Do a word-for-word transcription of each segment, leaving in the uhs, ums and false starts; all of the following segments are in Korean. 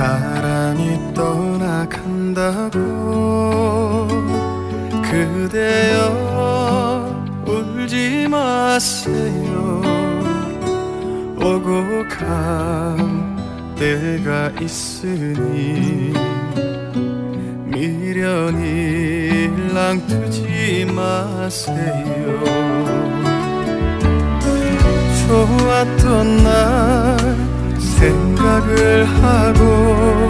사랑이 떠나간다고 그대여 울지 마세요. 오고 간 때가 있으니 미련이 랑두지 마세요. 좋았던 날 생각을 하고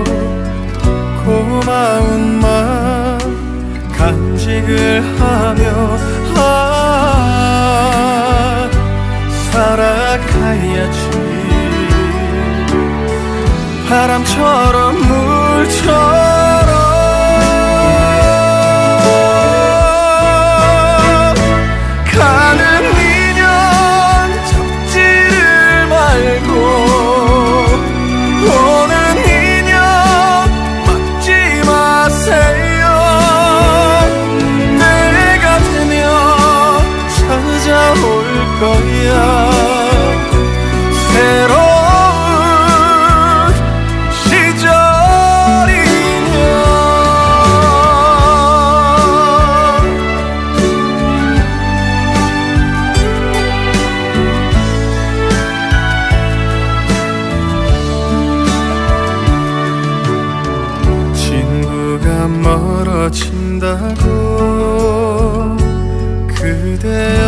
고마운 마음 간직을 하며 아 살아가야지. 바람처럼 물처럼 가는 인연 잡지를 말고 오는 인연 막지 마세요. 때가 되면 찾아올 거야. 새로운 시절이면 친구가 멀어진다고 그대여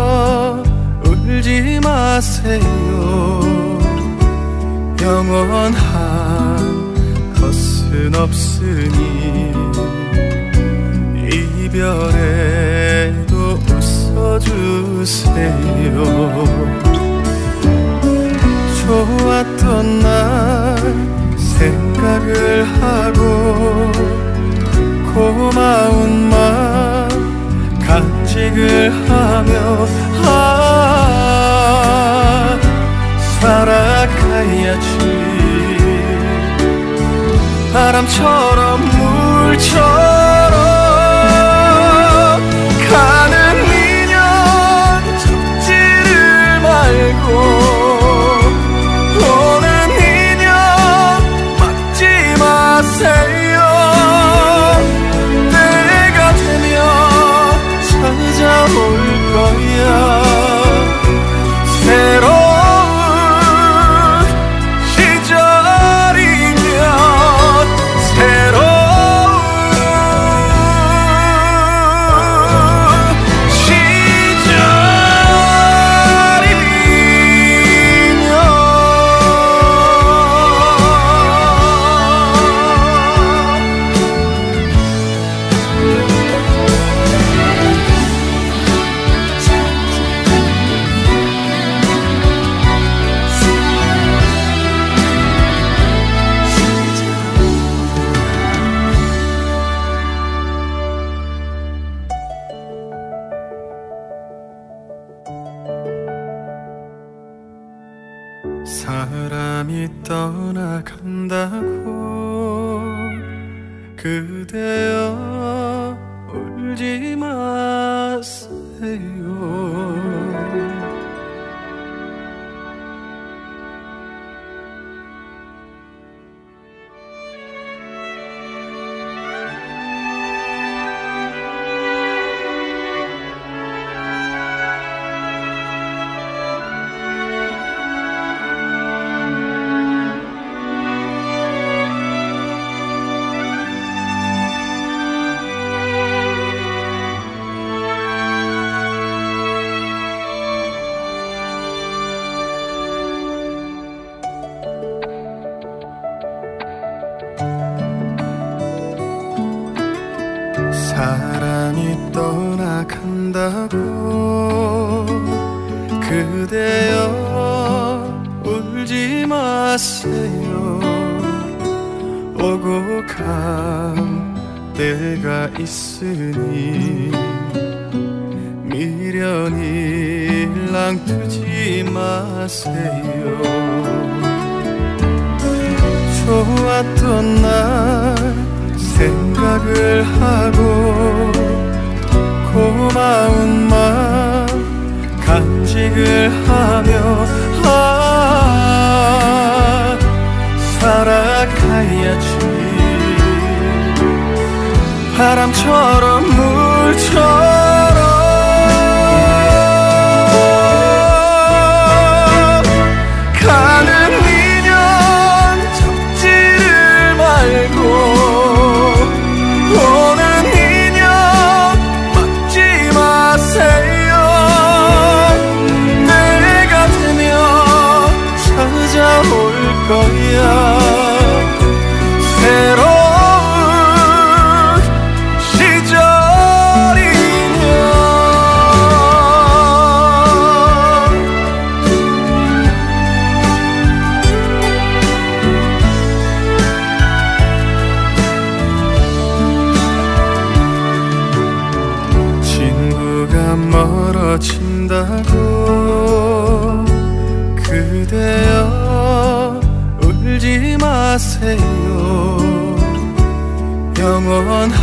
울지 마세요. 영원한 것은 없으니 이별에도 웃어주세요. 좋았던 날 생각을 하고 고마운 마음 간직을 하며 아 살아가야지. 바람처럼 물처럼 가는 인연 잡지를 말고 오는 인연 막지 마세요. 때가 되면 찾아올 거야. 새로운 시절이면 새로운 사람이 떠나간다고 그대여 울지 마세요. 사랑이 떠나간다고 그대여 울지 마세요. 오고 간 때가 있으니 미련이 랑두지 마세요. 좋았던 날 생각을 하고 고마운 마음 간직을 하며 아 살아가야 바람처럼 물처럼 가는 인연 잡지를 말고 오는 인연 막지 마세요. 때가 되면 찾아올 거야. 새로운 멀어진다고 그대여 울지 마세요. 영원한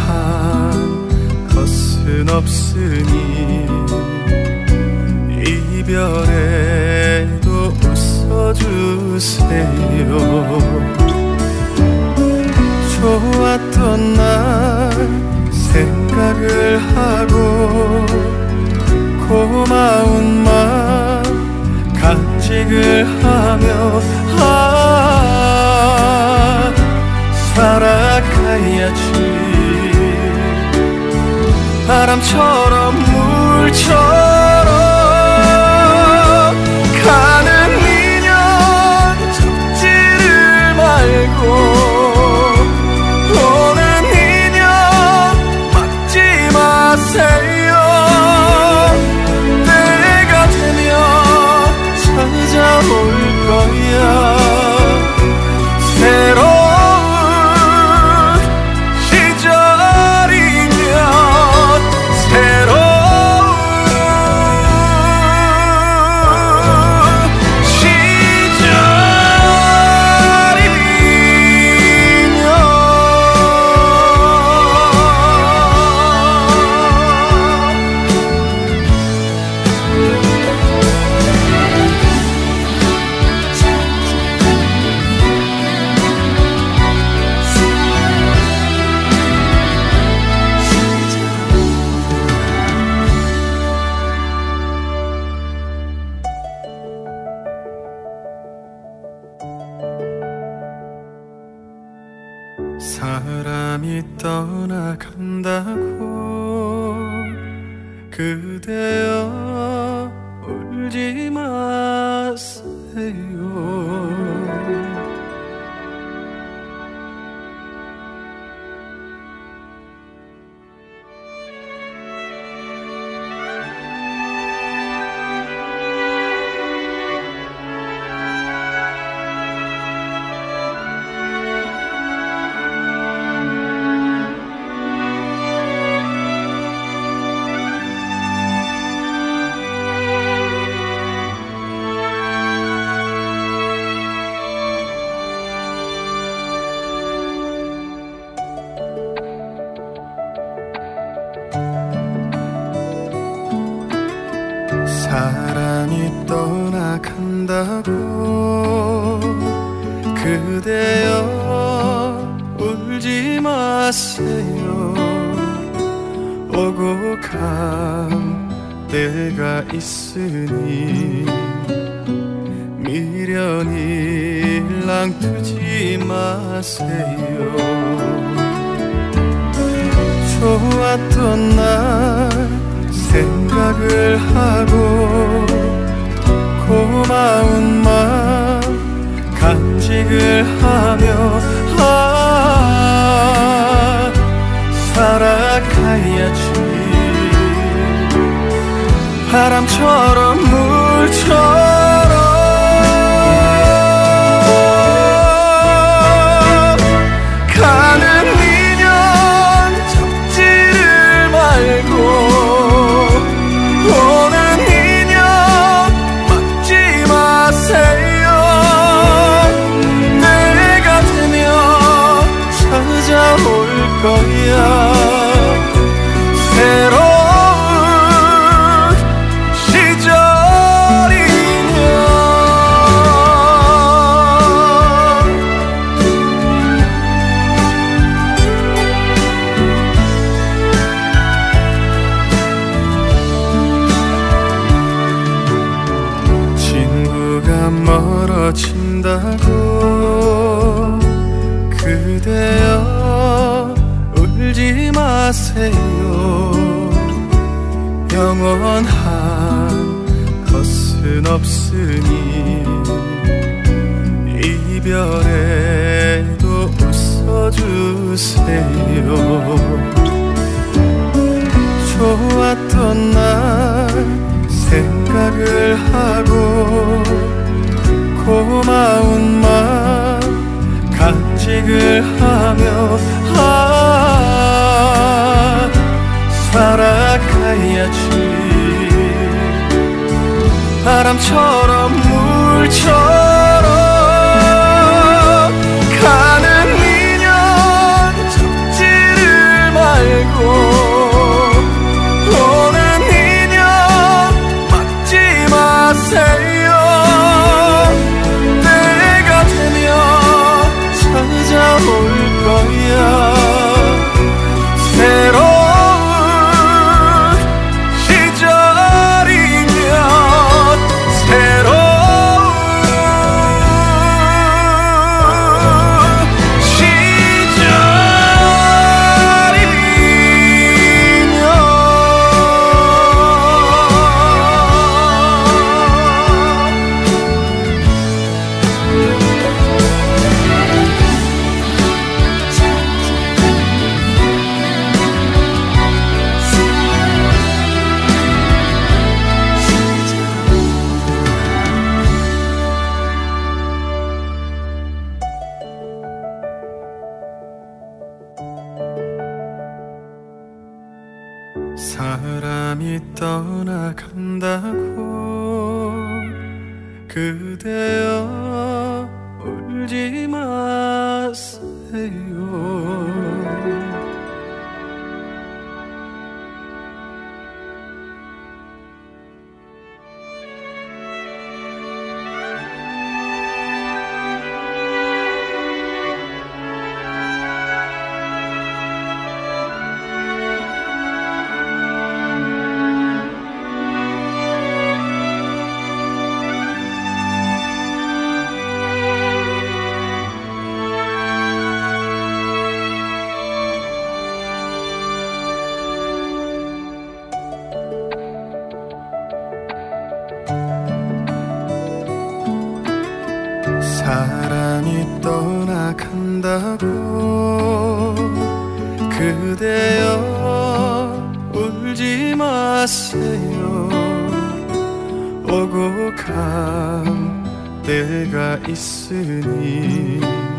것은 없으니 이별에도 웃어주세요. 좋았던 날 생각을 하고 고마운 맘 간직을 하며 아 살아가야지. 바람처럼 물처럼 가는 인연 잡지를 말고 오는 인연 막지 마세요. 찾아올 거야. 새로운 시절이면 새로운 사람이 떠나간다고 그대여 울지 마세요. 사랑이 떠나간다고 그대여 울지 마세요. 오고 간 때가 있으니 미련이 일랑두지 마세요. 좋았던 날 생각을 하고 고마운 맘 간직을 하며 아 살아가야지. 바람처럼 물처럼 가는 인연 잡지를 말고 오는 인연 막지 마세요. 때가 되면 찾아올 거야. 새로운 시절 멀어진다고 그대여 울지 마세요. 영원한 것은 없으니 이별에도 웃어주세요. 좋았던 날 생각을 하고 고마운 맘 간직을 하며 아 살아가야지. 바람처럼 물처럼 가는 인연 잡지를 말고 오는 인연 막지 마세요. 때가 되면 찾아올 거야. 새로운 시절이면 새로운 사람이 떠나간다고 그대여 울지 마세요. 사람이 떠나간다고 그대여 울지 마세요. 오고 간 때가 있으니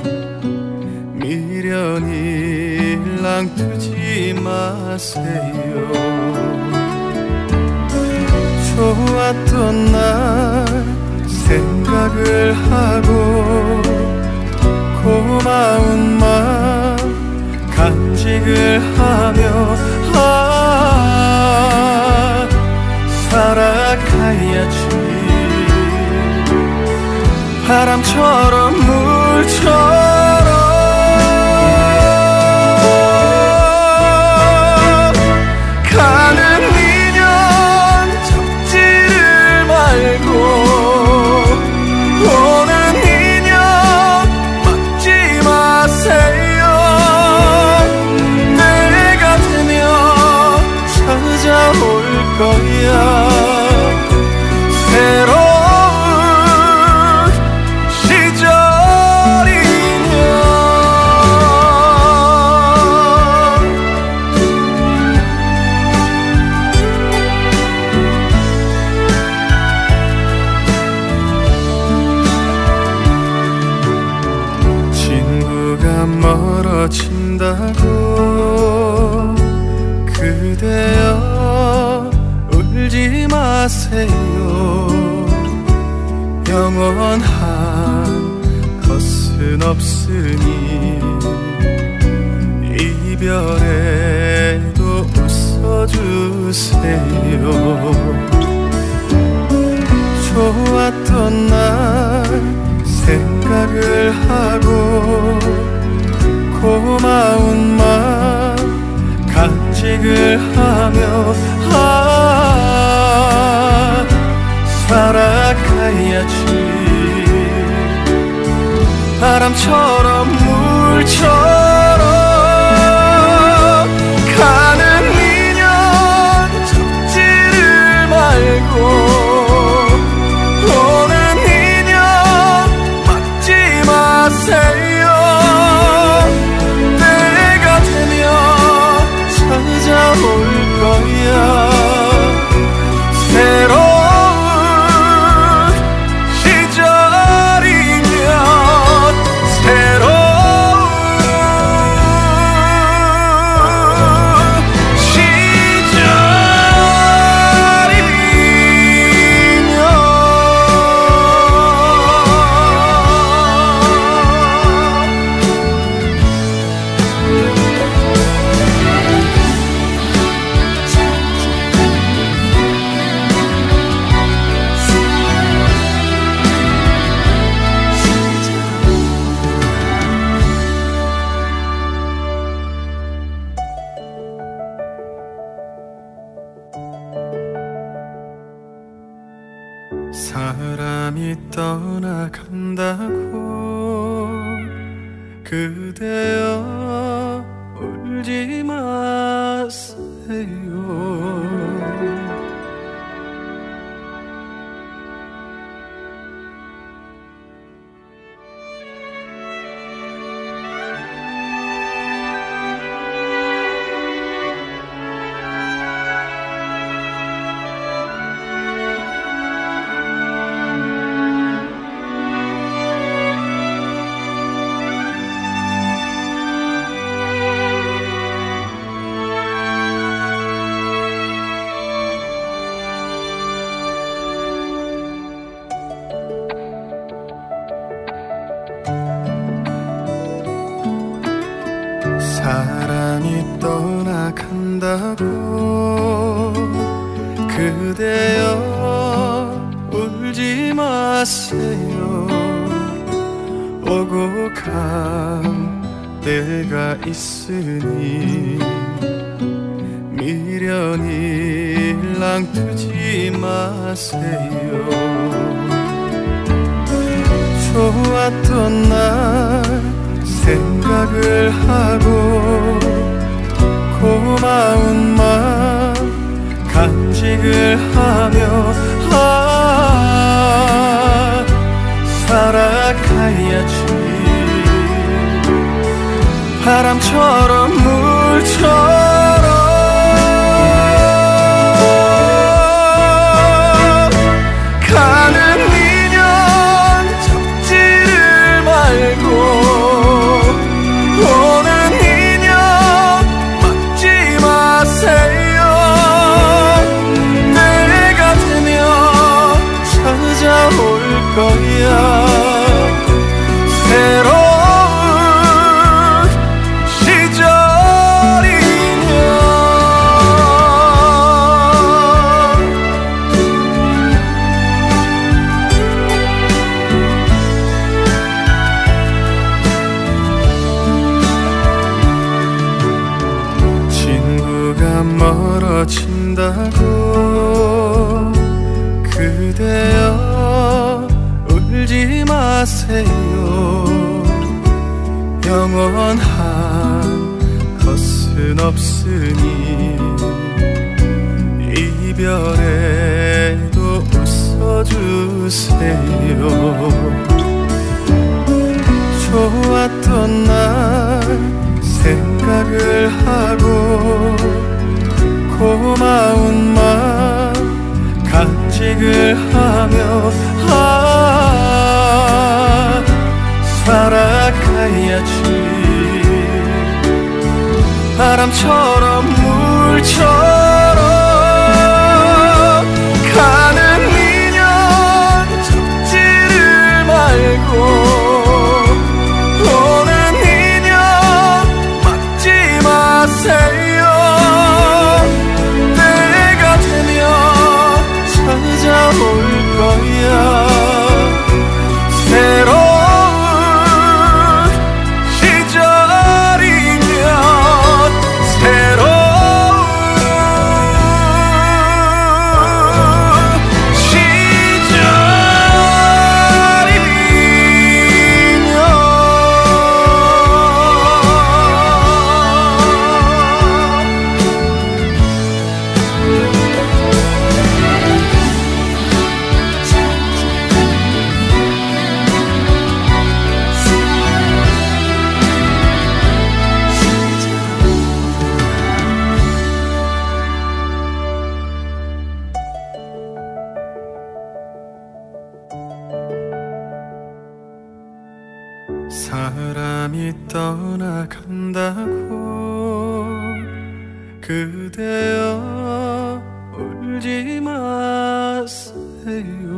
미련이 랑두지 마세요. 좋았던 날 생각을 하고 고마운 맘 간직을 하며 아 살아가야지. 바람처럼 물처럼 가는 인연 잡지를 말고 오는 인연 막지 마세요. 때가 되면 찾아올 거야. 새로운 시절이면 친구가 멀어진다고 그대여 울지 마세요. 영원한 것은 없으니 이별에도 웃어주세요. 좋았던 날 생각을 하고 고마운 맘 간직을 하며 아 살아가야지. 바람처럼 물처럼 가는 인연 잡지를 말고 오는 인연 막지 마세요. 때가 되면 찾아올 거야. 새로운 시절이면 새로운 사람이 떠나간다고 그대여 울지 마세요. 사랑이 떠나간다고 그대여 울지 마세요. 오고 간 때가 있으니 미련이 랑두지 마세요. 좋았던 날 생각을 하고 고마운 마음 간직을 하며 아, 살아가야지. 바람처럼 물처럼 가는 인연 잡지를 말고 오는 인연 막지 마세요. 때가 되면 찾아올 거야. 새로운 시절이면 멀어진다고 그대여 울지 마세요. 영원한 것은 없으니 이별에도 웃어주세요. 좋았던 날 생각을 하고 고마운 마음 간직을 하며 아, 살아가야지. 바람처럼 물처럼 가는 인연 잡지를 말고 오는 인연 막지 마세요. 찾아올 거야. 새로운 시절이면 새로운 사람이 떠나간다고 그대여 울지 마세요.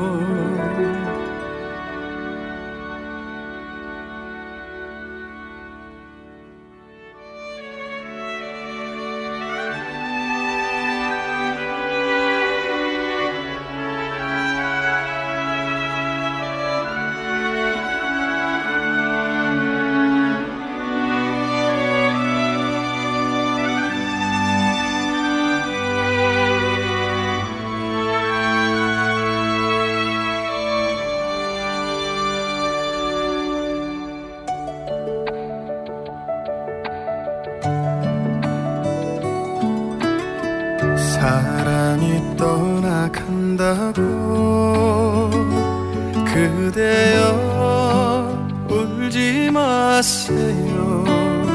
사랑이 떠나간다고 그대여 울지 마세요.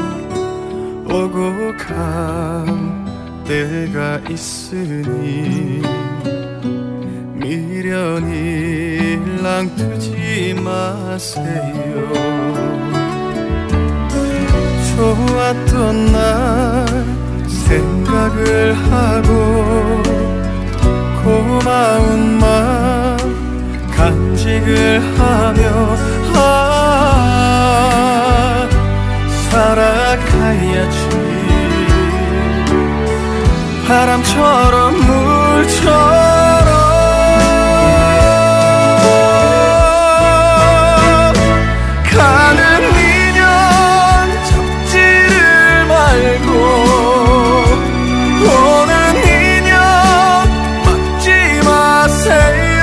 오고 간 때가 있으니 미련이 일랑뜨지 마세요. 좋았던 날 생각을 하고 고마운 마음 간직을 하며 아 살아가야지. 바람처럼 물처럼 가는 인연 잡지를 말고 오는 인연 막지 마세요.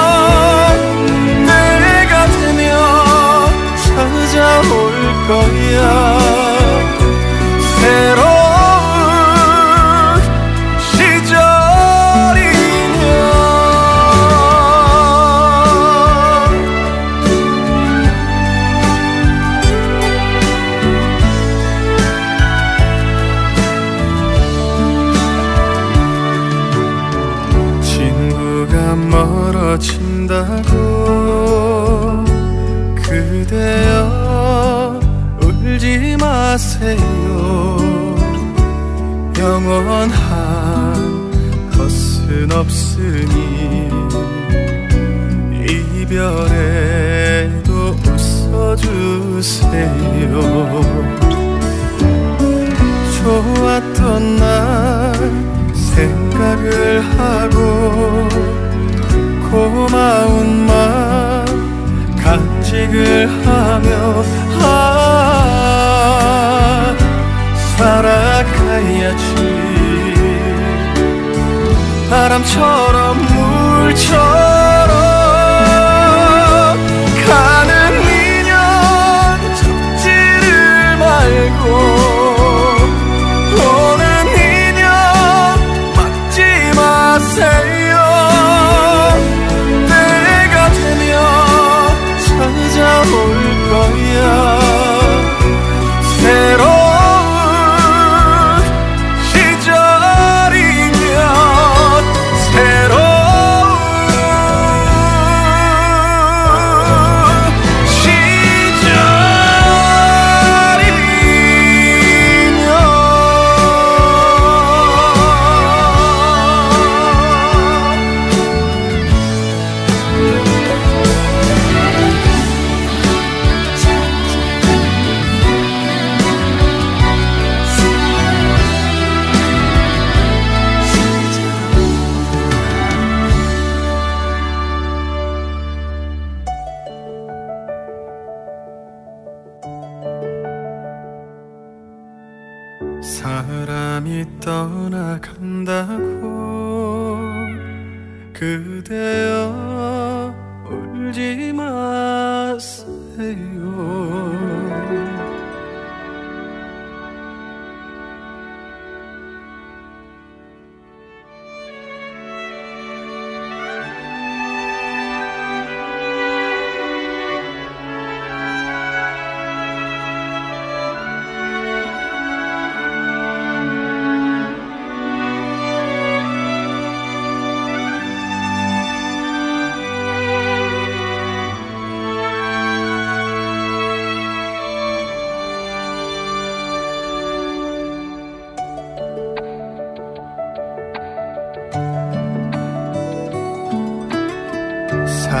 때가 되면 찾아올 거야. 새로운 시절이면 친구가 멀어진다고 그대여 울지 마세요. 영원한 것은 없으니 이별에도 웃어주세요. 좋았던 날 생각을 하고 고마운 마음 간직을 하며 아 살아가야지. 바람처럼 물처럼 가는 인연 잡지를 말고 오는 인연 막지 마세요. 때가 되면 찾아올 거야. 새로운 시절이면 새로운 사람이 떠나간다고 그대여 울지 마세요.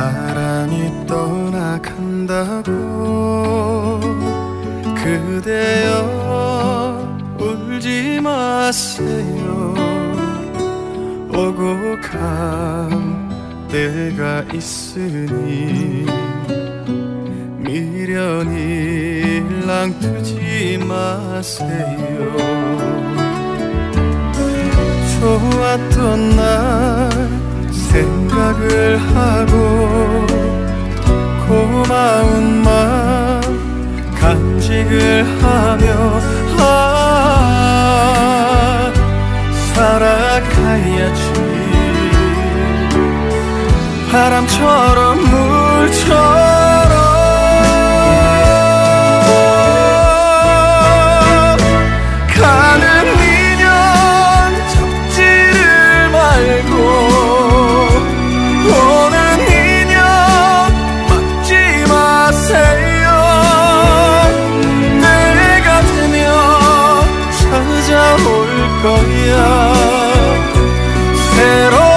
사랑이 떠나간다고 그대여 울지 마세요. 오고 간 때가 있으니 미련이 랑두지 마세요. 좋았던 날 생각을 하고 고마운 마음 간직을 하며 아 살아가야지. 바람처럼 물처럼 가는 인연 잡지를 말고 오는 인연 막지 마세요. 때가 되면 찾아올 거야. 새로운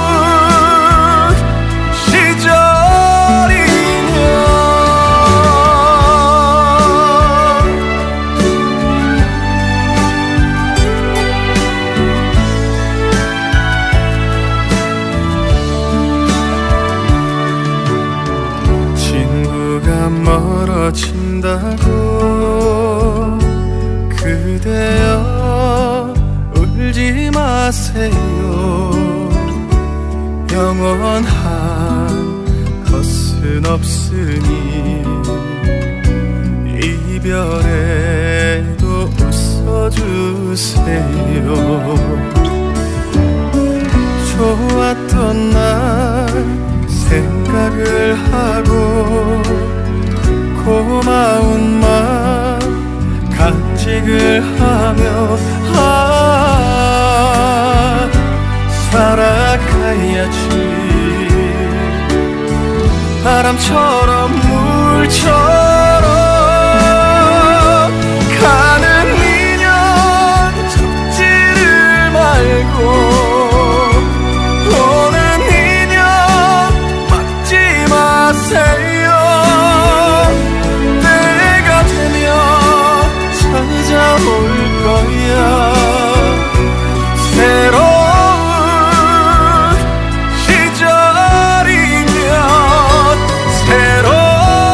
멀어진다고 그대여 울지 마세요. 영원한 것은 없으니 이별에도 웃어주세요. 좋았던 날 생각을 하고 고마운 마음 간직을 하며 아 살아가야지. 바람처럼 물처럼 가는 인연 잡지를 말고 오는 인연 막지 마세요. 찾아올 거야. 새로운 시절이면 새로운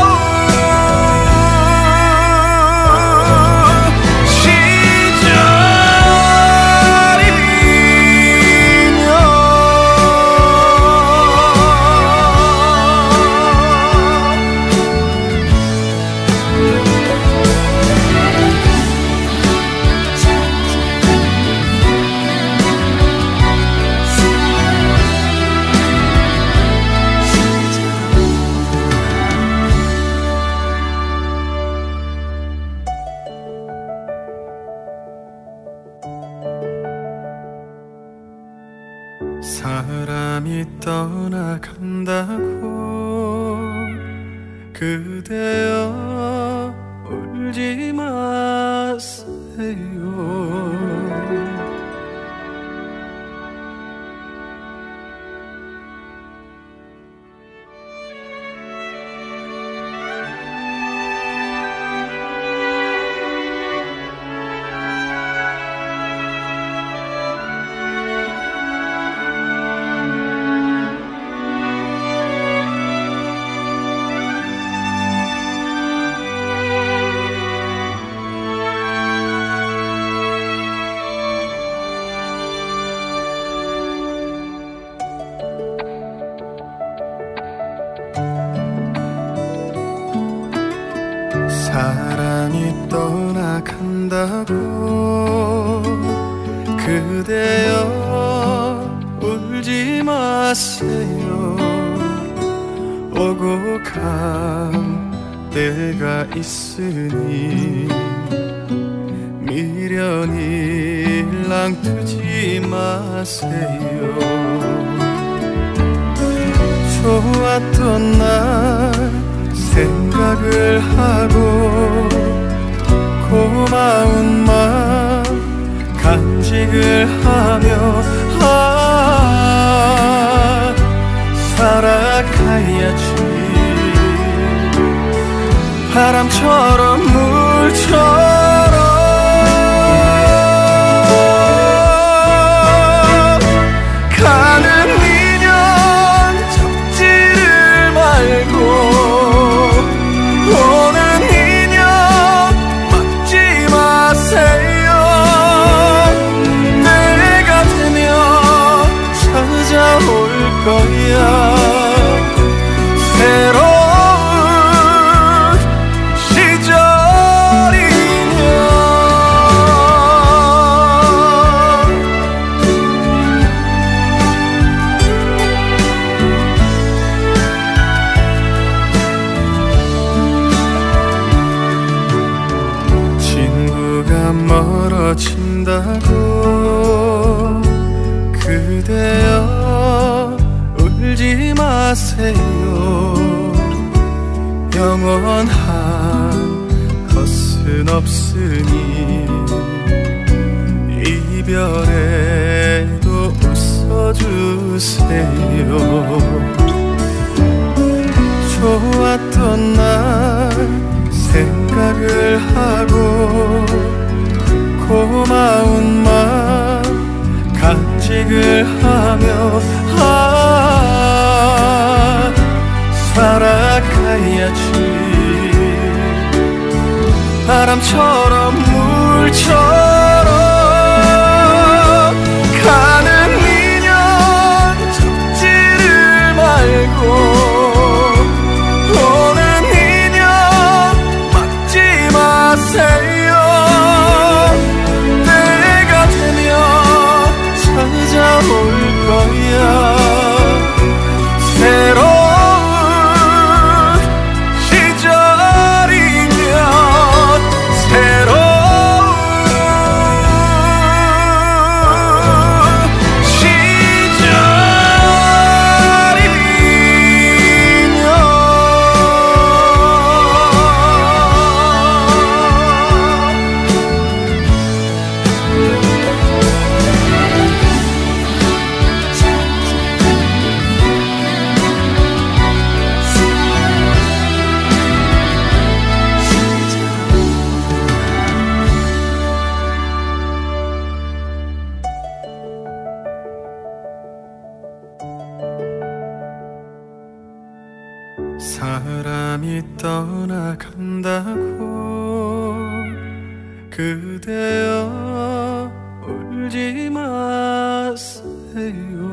사람이 떠나간다고 그대여 울지 마세요. 사랑이 떠나간다고 그대여 울지 마세요. 오고 간 때가 있으니 미련이 랑두지 마세요. 좋았던 날 생각을 하고 고마운 마음 간직을 하며 아 살아가야지. 바람처럼 물처럼 가는 인연 잡지를 말고 오는 인연 막지 마세요. 때가 되면 찾아올 거야. 새로운 멀어진다고 그대여 울지 마세요. 영원한 것은 없으니 이별에도 웃어주세요. 좋았던 날 생각을 하고 고마운 맘 간직을 하며 아 살아가야지. 바람처럼 물처럼 가는 인연 잡지를 말고 오는 인연 막지 마세요. 찾아올 거야. 새로운 시절이면 새로운 사람이 떠나간다고 그대여 울지 마세요.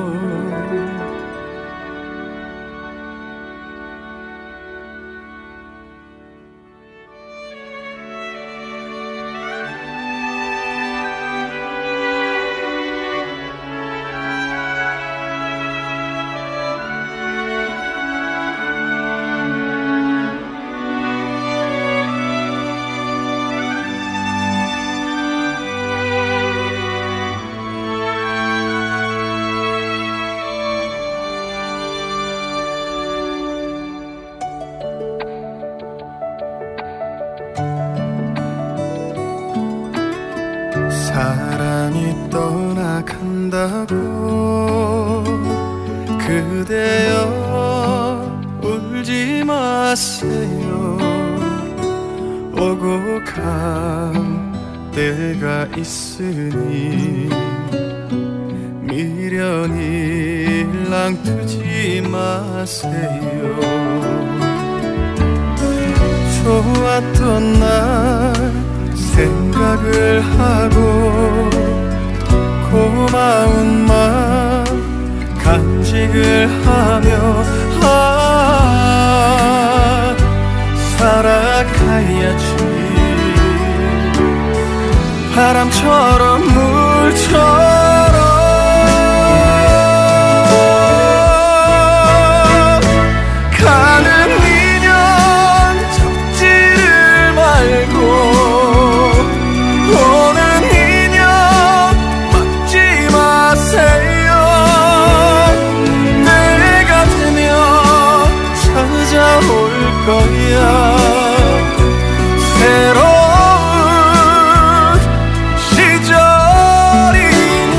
사랑이 떠나간다고 그대여 울지 마세요. 오고 간 때가 있으니 미련이 랑두지 마세요. 좋았던 날 생각을 하고 고마운 맘 간직을 하며 아 살아가야지. 바람처럼 물처럼 가는 인연 잡지를 말고 오는 인연 막지 마세요. 때가 되면 찾아올 거야. 새로운 시절이면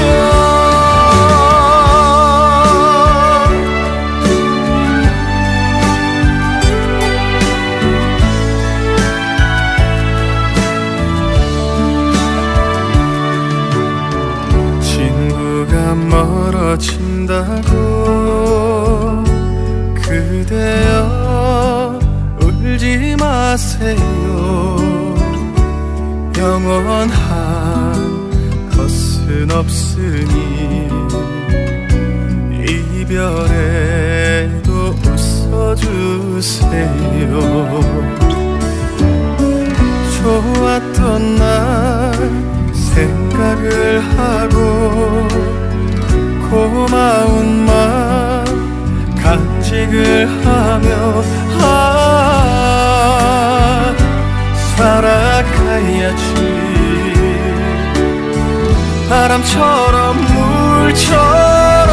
간다고 그대여 울지 마세요. 영원한 것은 없으니 이별에도 웃어주세요. 좋았던 날 생각을 하고 고마운 마음 간직을 하며 아 살아가야지. 바람처럼 물처럼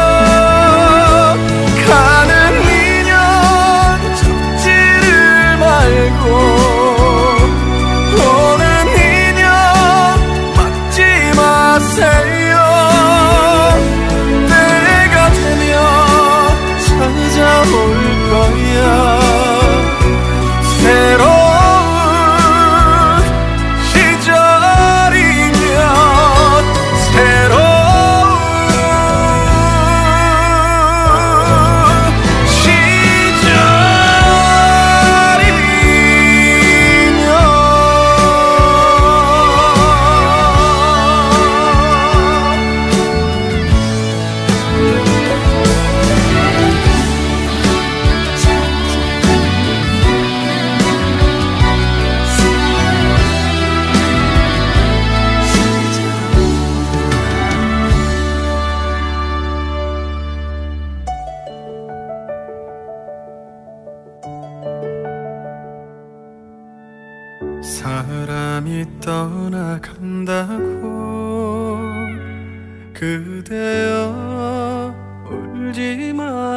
가는 인연 잡지를 말고 오는 인연 막지 마세요. 때가 되면 찾아올 거야. 새로운 시절이면 새로운 사람이 떠나간다고 그대여 울지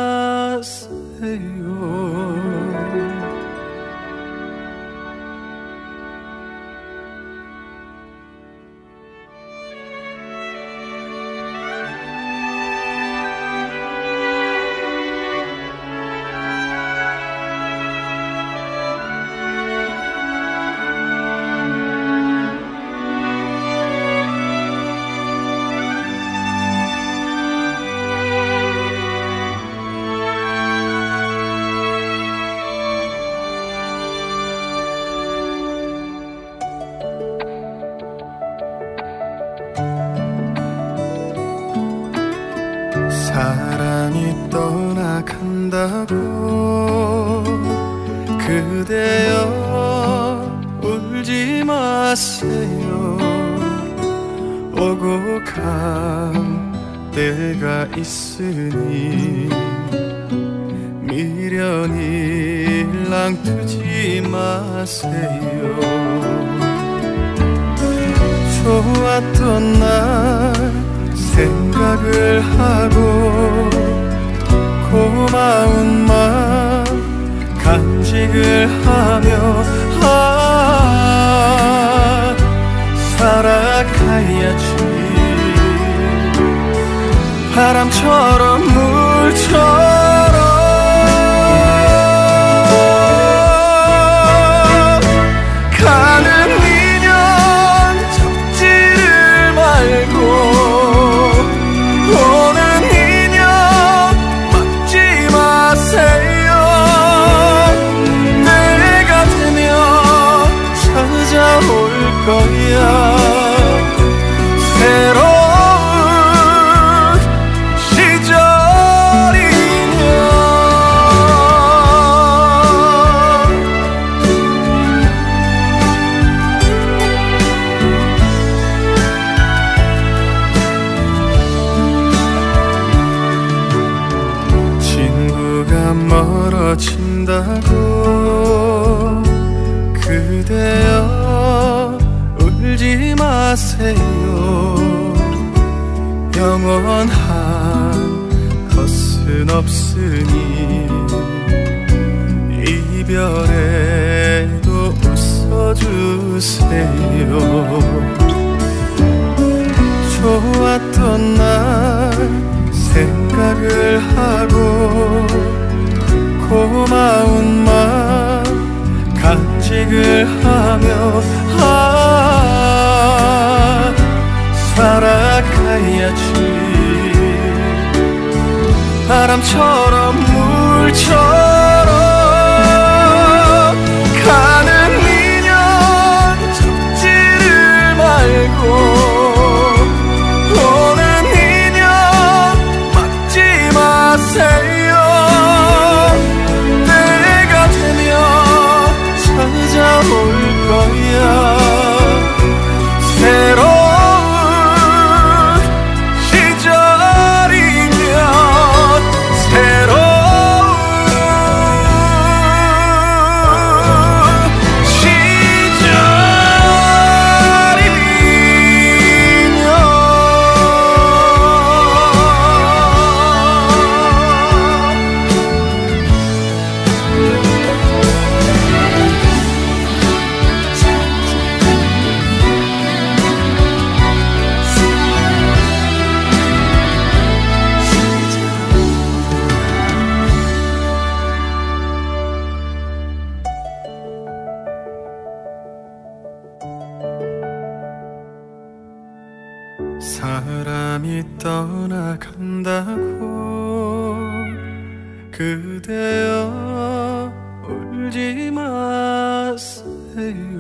마세요. 사랑이 떠나간다고 그대여 울지 마세요. 오고 간 때가 있으니 미련이 랑두지 마세요. 좋았던 날 생각을 하고 고마운 마음 간직을 하며 아 살아가야지. 바람처럼 물처럼 가는 인연 잡지를 말고 오는 인연 막지 마세요. 때가 되면 찾아올 거야. 새로운 시절이면 멀어진다고 그대여 울지 마세요. 영원한 것은 없으니 이별에도 웃어주세요. 좋았던 날 생각을 하고 고마운 마음 간직을 하며 아 살아가야지. 바람처럼 물처럼 가는 인연 잡지를 말고 오는 인연 막지 마세요. 때가 되면 찾아올 거야. 새로운 시절이면 새로운 사람이 떠나간다고 그대여 울지 마세요.